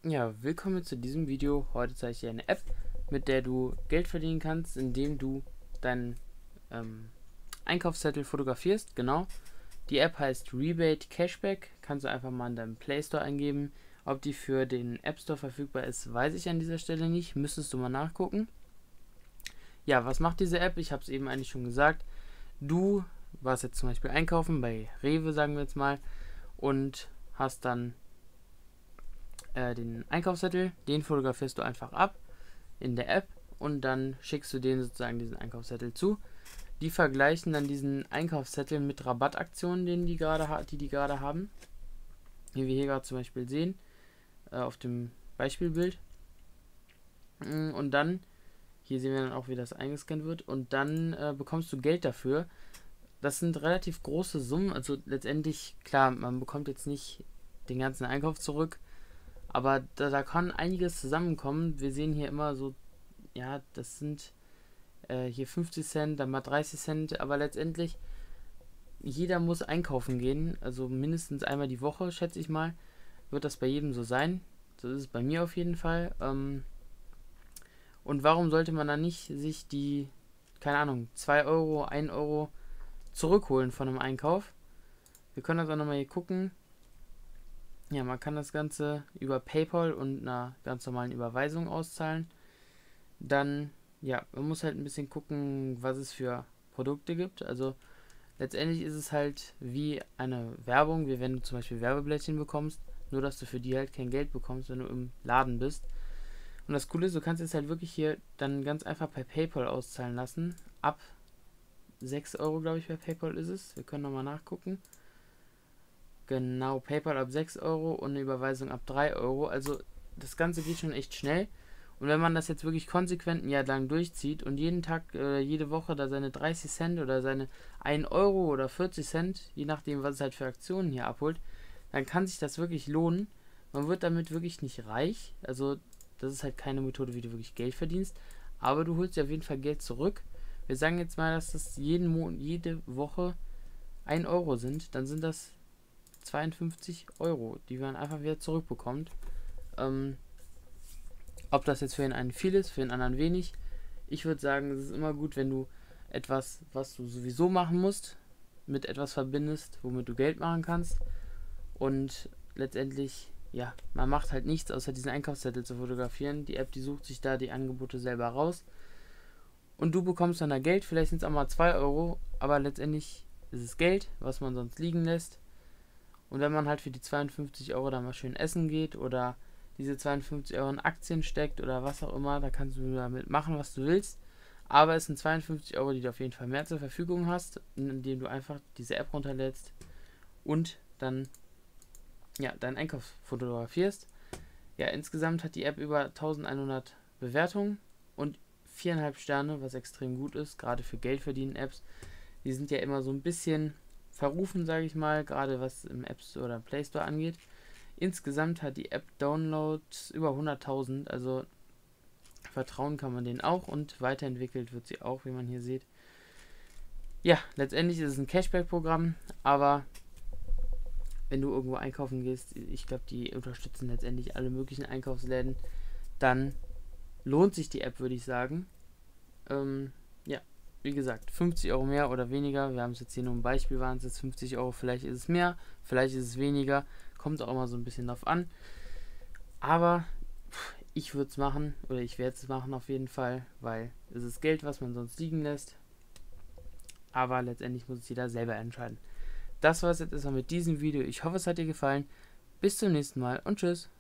Ja, willkommen zu diesem Video. Heute zeige ich dir eine App, mit der du Geld verdienen kannst, indem du deinen Einkaufszettel fotografierst. Genau. Die App heißt Rebate Cashback. Kannst du einfach mal in deinem Play Store eingeben. Ob die für den App Store verfügbar ist, weiß ich an dieser Stelle nicht. Müsstest du mal nachgucken. Ja, was macht diese App? Ich habe es eben eigentlich schon gesagt. Du warst jetzt zum Beispiel einkaufen bei Rewe, sagen wir jetzt mal, und hast dann den Einkaufszettel, den fotografierst du einfach ab in der App und dann schickst du denen sozusagen diesen Einkaufszettel zu. Die vergleichen dann diesen Einkaufszettel mit Rabattaktionen, die die gerade haben. Wie wir hier gerade zum Beispiel sehen, auf dem Beispielbild. Und dann, hier sehen wir dann auch, wie das eingescannt wird. Und dann bekommst du Geld dafür. Das sind relativ große Summen. Also letztendlich, klar, man bekommt jetzt nicht den ganzen Einkauf zurück. Aber da kann einiges zusammenkommen. Wir sehen hier immer so, ja, das sind hier 50 Cent, dann mal 30 Cent. Aber letztendlich, jeder muss einkaufen gehen. Also mindestens einmal die Woche, schätze ich mal, wird das bei jedem so sein. So ist es bei mir auf jeden Fall. Und warum sollte man dann nicht sich die, keine Ahnung, 2 Euro, 1 Euro zurückholen von einem Einkauf? Wir können das auch nochmal hier gucken. Ja, man kann das Ganze über PayPal und einer ganz normalen Überweisung auszahlen. Dann, ja, man muss halt ein bisschen gucken, was es für Produkte gibt. Also letztendlich ist es halt wie eine Werbung, wie wenn du zum Beispiel Werbeblättchen bekommst, nur dass du für die halt kein Geld bekommst, wenn du im Laden bist. Und das Coole ist, du kannst es halt wirklich hier dann ganz einfach per PayPal auszahlen lassen. Ab 6 Euro, glaube ich, bei PayPal ist es. Wir können nochmal nachgucken. Genau, PayPal ab 6 Euro und eine Überweisung ab 3 Euro. Also das Ganze geht schon echt schnell. Und wenn man das jetzt wirklich konsequent ein Jahr lang durchzieht und jeden Tag, jede Woche da seine 30 Cent oder seine 1 Euro oder 40 Cent, je nachdem, was es halt für Aktionen hier abholt, dann kann sich das wirklich lohnen. Man wird damit wirklich nicht reich. Also das ist halt keine Methode, wie du wirklich Geld verdienst. Aber du holst dir auf jeden Fall Geld zurück. Wir sagen jetzt mal, dass das jede Woche 1 Euro sind. Dann sind das 52 Euro, die man einfach wieder zurückbekommt. Ob das jetzt für den einen viel ist, für den anderen wenig. Ich würde sagen, es ist immer gut, wenn du etwas, was du sowieso machen musst, mit etwas verbindest, womit du Geld machen kannst. Und letztendlich, ja, man macht halt nichts, außer diesen Einkaufszettel zu fotografieren. Die App, die sucht sich da die Angebote selber raus. Und du bekommst dann da Geld, vielleicht sind es auch mal 2 Euro, aber letztendlich ist es Geld, was man sonst liegen lässt. Und wenn man halt für die 52 Euro dann mal schön essen geht oder diese 52 Euro in Aktien steckt oder was auch immer, da kannst du damit machen, was du willst. Aber es sind 52 Euro, die du auf jeden Fall mehr zur Verfügung hast, indem du einfach diese App runterlädst und dann ja, deinen Einkauf fotografierst. Ja, insgesamt hat die App über 1100 Bewertungen und 4,5 Sterne, was extrem gut ist, gerade für Geldverdienen-Apps. Die sind ja immer so ein bisschen verrufen, sage ich mal, gerade was im App Store oder Play Store angeht. Insgesamt hat die App Downloads über 100.000, also vertrauen kann man denen auch und weiterentwickelt wird sie auch, wie man hier sieht. Ja, letztendlich ist es ein Cashback-Programm, aber wenn du irgendwo einkaufen gehst, ich glaube, die unterstützen letztendlich alle möglichen Einkaufsläden, dann lohnt sich die App, würde ich sagen. Ja, wie gesagt, 50 Euro mehr oder weniger. Wir haben es jetzt hier nur ein Beispiel, waren es jetzt 50 Euro, vielleicht ist es mehr, vielleicht ist es weniger. Kommt auch immer so ein bisschen drauf an. Aber ich würde es machen, oder ich werde es machen auf jeden Fall, weil es ist Geld, was man sonst liegen lässt. Aber letztendlich muss es jeder selber entscheiden. Das war es jetzt erstmal mit diesem Video. Ich hoffe, es hat dir gefallen. Bis zum nächsten Mal und tschüss.